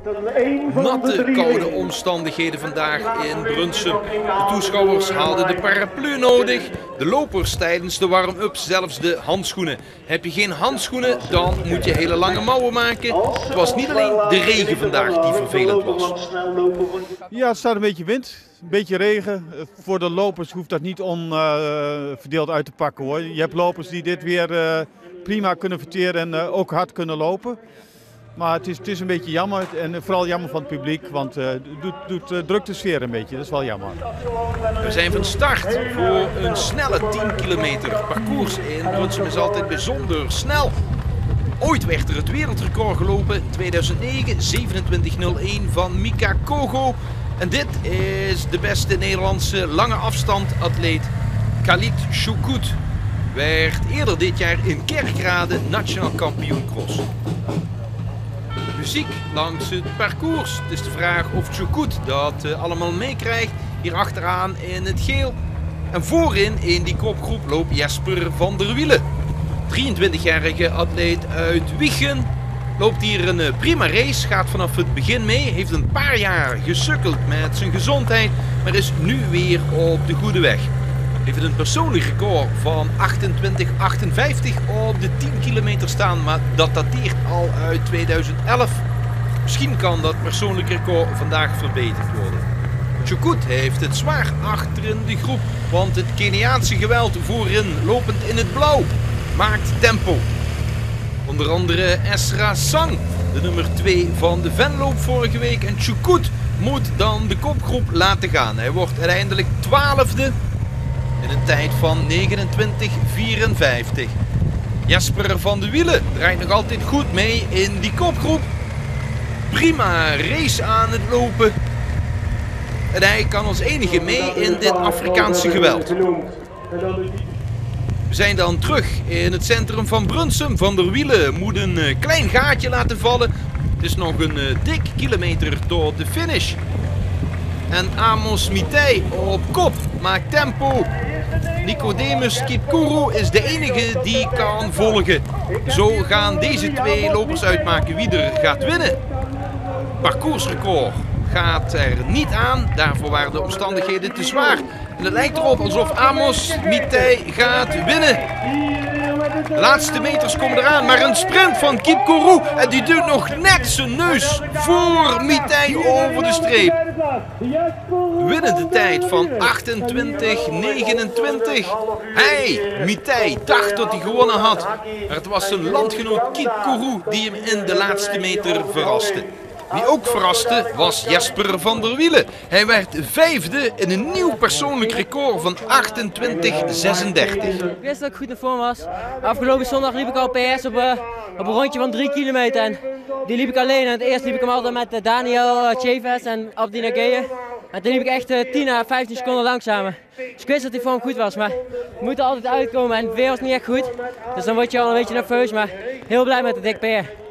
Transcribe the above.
Natte, koude omstandigheden vandaag in Brunsum. De toeschouwers hadden de paraplu nodig, de lopers tijdens de warm-up zelfs de handschoenen. Heb je geen handschoenen, dan moet je hele lange mouwen maken. Het was niet alleen de regen vandaag die vervelend was. Ja, het staat een beetje wind, een beetje regen. Voor de lopers hoeft dat niet onverdeeld uit te pakken hoor. Je hebt lopers die dit weer prima kunnen verteren en ook hard kunnen lopen. Maar het is een beetje jammer en vooral jammer van het publiek, want het drukt de sfeer een beetje. Dat is wel jammer. We zijn van start voor een snelle 10 kilometer. Parcours in Brunsum is altijd bijzonder snel. Ooit werd er het wereldrecord gelopen, 2009, 27:01 van Mika Kogo. En dit is de beste Nederlandse lange afstand atleet Khalid Choukout. Werd eerder dit jaar in Kerkrade nationaal kampioen cross. Muziek langs het parcours. Het is de vraag of Choukout dat allemaal meekrijgt. Hier achteraan in het geel. En voorin in die kopgroep loopt Jesper van der Wielen. 23-jarige atleet uit Wijchen. Loopt hier een prima race. Gaat vanaf het begin mee. Heeft een paar jaar gesukkeld met zijn gezondheid. Maar is nu weer op de goede weg. Heeft een persoonlijk record van 28:58 op de 10 kilometer staan, maar dat dateert al uit 2011. Misschien kan dat persoonlijk record vandaag verbeterd worden. Choukout heeft het zwaar achter in de groep, want het Keniaanse geweld voorin, lopend in het blauw, maakt tempo. Onder andere Esra Sang, de nummer 2 van de Venloop vorige week. En Choukout moet dan de kopgroep laten gaan. Hij wordt uiteindelijk 12e. In een tijd van 29:54. Jesper van der Wielen draait nog altijd goed mee in die kopgroep. Prima race aan het lopen. En hij kan als enige mee in dit Afrikaanse geweld. We zijn dan terug in het centrum van Brunsum. Van der Wielen moet een klein gaatje laten vallen. Het is nog een dik kilometer tot de finish. En Amos Mitai op kop maakt tempo. Nicodemus Kipkourou is de enige die kan volgen. Zo gaan deze twee lopers uitmaken wie er gaat winnen. Parcoursrecord gaat er niet aan. Daarvoor waren de omstandigheden te zwaar. En het lijkt erop alsof Amos Mitai gaat winnen. De laatste meters komen eraan, maar een sprint van Kipkourou. En die duwt nog net zijn neus voor Mitai over de streep. Winnende tijd van 28:29. Mitai dacht dat hij gewonnen had. Maar het was zijn landgenoot Kipkourou die hem in de laatste meter verraste. Wie ook verraste was Jesper van der Wielen. Hij werd 5e in een nieuw persoonlijk record van 28:36. Ik wist dat ik goed in vorm was. Afgelopen zondag liep ik al PS op een rondje van 3 kilometer. En die liep ik alleen. En het eerst liep ik hem altijd met Daniel Chavez en Abdi Nageye. En toen liep ik echt 10 à 15 seconden langzamer. Dus ik wist dat die vorm goed was. Maar we moeten altijd uitkomen en het weer was niet echt goed. Dus dan word je al een beetje nerveus. Maar heel blij met de dik PR.